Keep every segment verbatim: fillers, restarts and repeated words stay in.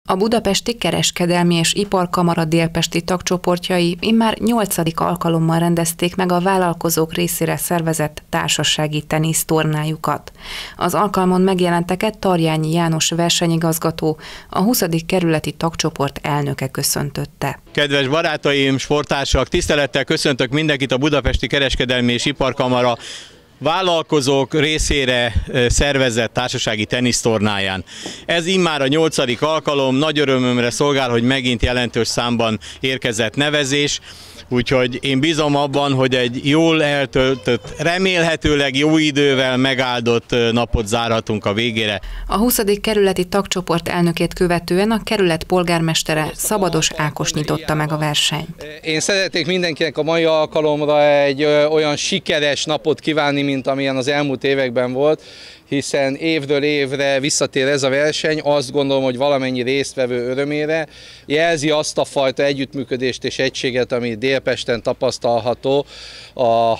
A Budapesti Kereskedelmi és Iparkamara délpesti tagcsoportjai immár nyolcadik alkalommal rendezték meg a vállalkozók részére szervezett társasági tenisztornájukat. Az alkalmon megjelenteket Tarjányi János versenyigazgató, a huszadik kerületi tagcsoport elnöke köszöntötte. Kedves barátaim, sporttársak, tisztelettel köszöntök mindenkit a Budapesti Kereskedelmi és Iparkamara vállalkozók részére szervezett társasági tenisztornáján. Ez immár a nyolcadik alkalom, nagy örömömre szolgál, hogy megint jelentős számban érkezett nevezés, úgyhogy én bízom abban, hogy egy jól eltöltött, remélhetőleg jó idővel megáldott napot zárhatunk a végére. A huszadik kerületi tagcsoport elnökét követően a kerület polgármestere, Szabados Ákos nyitotta meg a versenyt. Én szeretnék mindenkinek a mai alkalomra egy olyan sikeres napot kívánni, mint amilyen az elmúlt években volt, hiszen évről évre visszatér ez a verseny, azt gondolom, hogy valamennyi résztvevő örömére jelzi azt a fajta együttműködést és egységet, ami Délpesten tapasztalható a,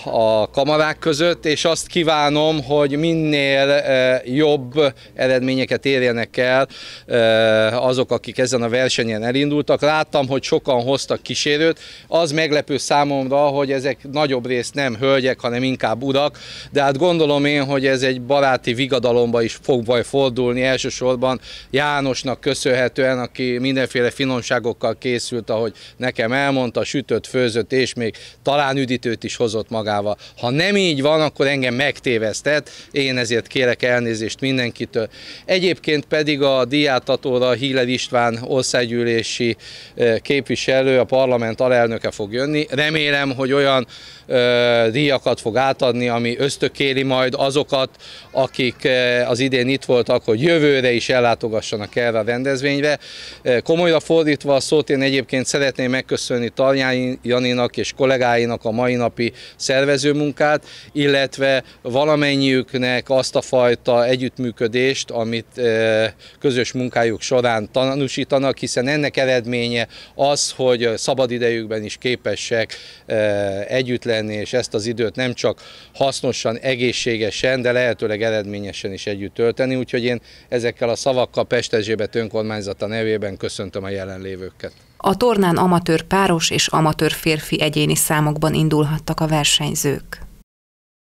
a kamarák között, és azt kívánom, hogy minél e, jobb eredményeket érjenek el e, azok, akik ezen a versenyen elindultak. Láttam, hogy sokan hoztak kísérőt, az meglepő számomra, hogy ezek nagyobb részt nem hölgyek, hanem inkább urak, de hát gondolom én, hogy ez egy baráti vigadalomba is fog majd fordulni, elsősorban Jánosnak köszönhetően, aki mindenféle finomságokkal készült, ahogy nekem elmondta, sütött, főzött, és még talán üdítőt is hozott magával. Ha nem így van, akkor engem megtévesztett, én ezért kérek elnézést mindenkitől. Egyébként pedig a díjátadóra Hiller István országgyűlési képviselő, a parlament alelnöke fog jönni. Remélem, hogy olyan ö, díjakat fog átadni, ami ösztökéli majd azokat, akik az idén itt voltak, hogy jövőre is ellátogassanak erre a rendezvényre. Komolyra fordítva a szót, én egyébként szeretném megköszönni Tarjányi Janinak és kollégáinak a mai napi szervezőmunkát, illetve valamennyiüknek azt a fajta együttműködést, amit közös munkájuk során tanúsítanak, hiszen ennek eredménye az, hogy szabadidejükben is képesek együtt lenni, és ezt az időt nem csak hasznosan, egészségesen, de lehetőleg eredményesen is együtt tölteni, úgyhogy én ezekkel a szavakkal Pest-Erzsébet önkormányzata nevében köszöntöm a jelenlévőket. A tornán amatőr páros és amatőr férfi egyéni számokban indulhattak a versenyzők.